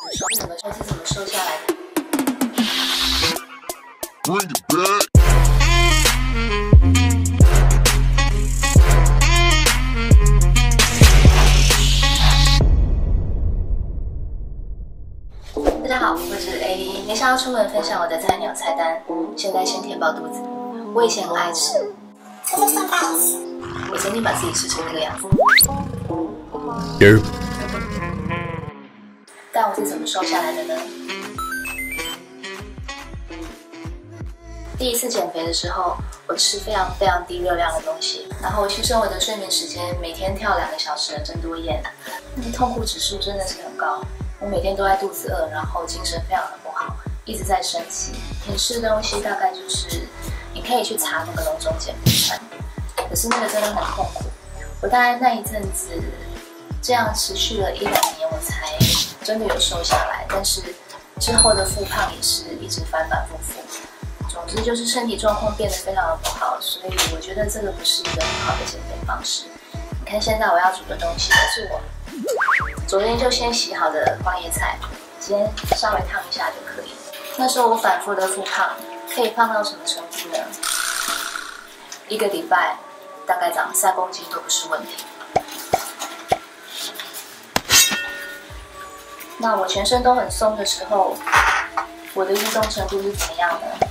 怎么瘦下来的？ Bring it back. 大家好，我是 A。没想要出门分享我的菜鸟菜单，现在先填饱肚子。我以前很爱吃， 其实现在也是。 我曾经把自己吃成这个样子。但我是怎么瘦下来的呢？第一次减肥的时候，我吃非常低热量的东西，然后牺牲我的睡眠时间，每天跳2个小时的争夺宴，那个痛苦指数真的是很高。我每天都在肚子饿，然后精神非常的不好，一直在生气。你吃的东西大概就是你可以去查那个笼中减肥餐，可是那个真的很痛苦。我大概那一阵子这样持续了1-2年，我才真的有瘦下来，但是之后的复胖也是一直反复复。总之就是身体状况变得非常的不好，所以我觉得这个不是一个很好的减肥方式。你看现在我要煮的东西都是我昨天就先洗好的花椰菜，今天稍微烫一下就可以。那时候我反复的复胖，可以胖到什么程度呢？1个礼拜大概长3公斤都不是问题。那我全身都很松的时候，我的运动程度是怎么样呢？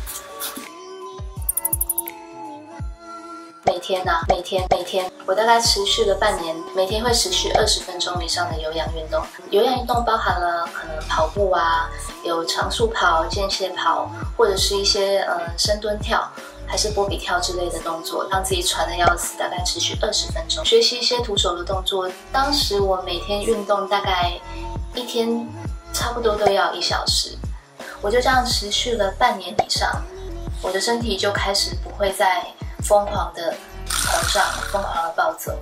每天，我大概持续了半年，每天会持续20分钟以上的有氧运动。有氧运动包含了可能跑步啊，有长速跑、间歇跑，或者是一些深蹲跳，还是波比跳之类的动作，让自己喘得要死，大概持续20分钟。学习一些徒手的动作，当时我每天运动大概1天差不多都要1小时，我就这样持续了半年以上，我的身体就开始不会再疯狂的膨胀，疯狂的暴走。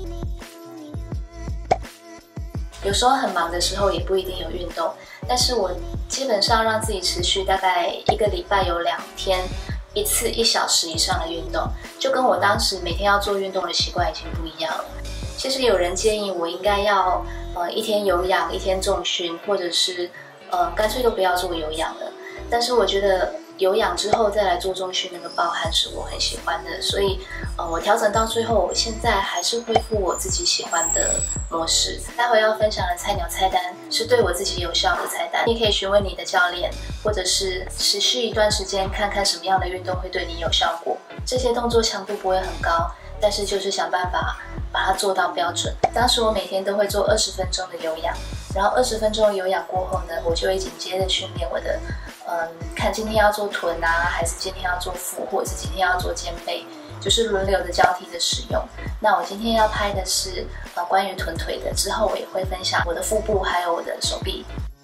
有时候很忙的时候也不一定有运动，但是我基本上让自己持续大概1个礼拜有2天，一次1小时以上的运动，就跟我当时每天要做运动的习惯已经不一样了。其实有人建议我应该要1天有氧1天重训，或者是干脆都不要做有氧了。但是我觉得有氧之后再来做重训，那个爆汗是我很喜欢的，所以我调整到最后，我现在还是恢复我自己喜欢的模式。待会要分享的菜鸟菜单是对我自己有效的菜单，你可以询问你的教练，或者是持续一段时间看看什么样的运动会对你有效果。这些动作强度不会很高，但是就是想办法把它做到标准。当时我每天都会做20分钟的有氧，然后20分钟有氧过后呢，我就会紧接着训练我的看今天要做臀啊，还是今天要做腹，或者是今天要做肩背，就是轮流的交替的使用。那我今天要拍的是关于臀腿的，之后我也会分享我的腹部还有我的手臂。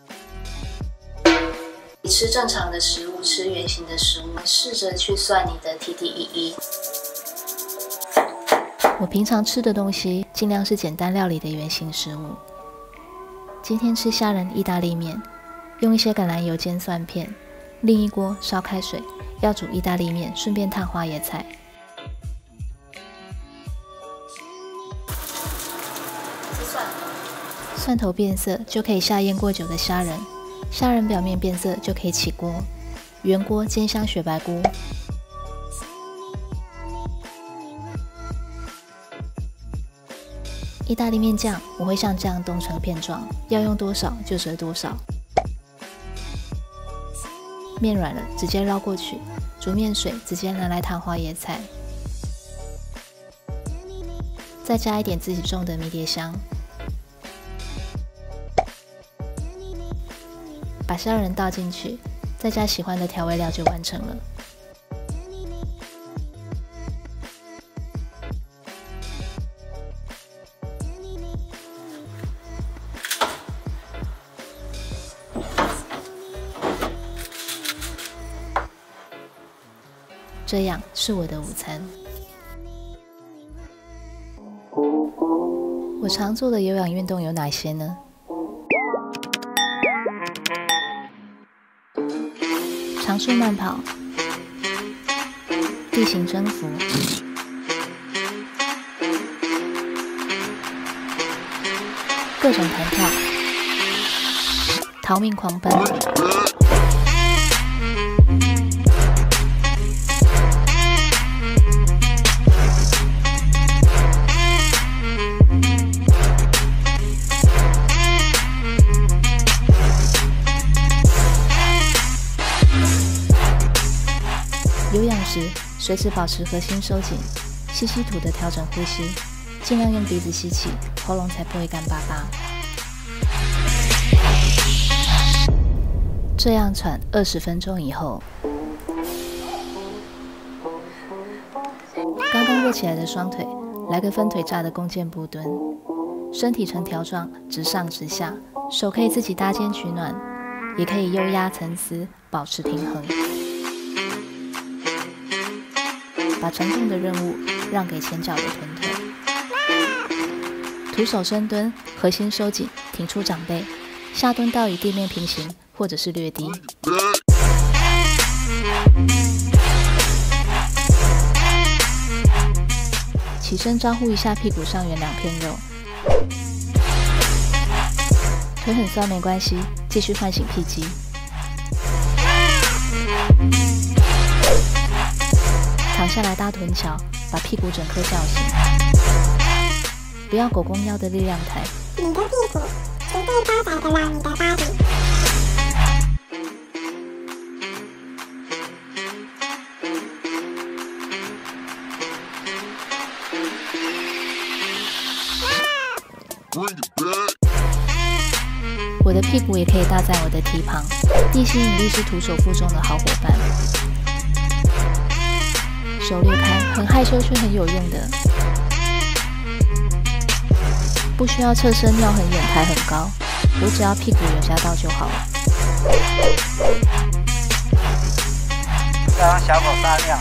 吃正常的食物，吃原型的食物，试着去算你的 TDEE。我平常吃的东西尽量是简单料理的原型食物。今天吃虾仁意大利面，用一些橄榄油煎蒜片，另一锅烧开水，要煮意大利面，顺便烫花椰菜。蒜头变色就可以下腌过久的虾仁，虾仁表面变色就可以起锅。原锅煎香雪白菇。意大利面酱我会像这样冻成片状，要用多少就折多少。面软了直接绕过去，煮面水直接拿来烫花椰菜，再加一点自己种的迷迭香，把虾仁倒进去，再加喜欢的调味料就完成了。这样是我的午餐。我常做的有氧运动有哪些呢？长速慢跑、地形征服、各种弹跳、 逃命狂奔。有氧时，随时保持核心收紧，吸吐的调整呼吸，尽量用鼻子吸气，喉咙才不会干巴巴。这样喘20分钟以后，刚刚热起来的双腿，来个分腿炸的弓箭步蹲，身体呈条状，直上直下，手可以自己搭肩取暖，也可以优压沉思，保持平衡。把沉重的任务让给前脚的臀腿，徒手深蹲，核心收紧，挺出掌背，下蹲到与地面平行或者是略低。起身招呼一下屁股上缘2片肉，腿很酸没关系，继续唤醒屁肌。躺下来搭臀桥，把屁股整颗叫醒，不要狗公腰的力量抬。 你的屁股绝对包载得了你的芭比。 我的屁股也可以搭在我的蹄旁，地心引力是徒手负重的好伙伴。手略开，很害羞却很有用的，不需要侧身尿很远抬很高，我只要屁股有夹到就好了。 要让小狗撒尿。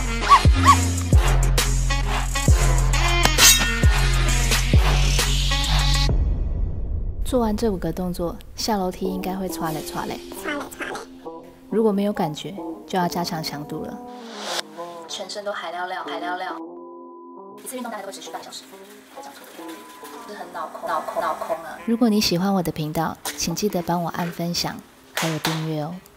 做完这5个动作，下楼梯应该会唰嘞唰嘞。如果没有感觉，就要加强强度了。全身都海料，一次运动大概都会持续半小时，是很脑空啊。如果你喜欢我的频道，请记得帮我按分享，还有订阅哦。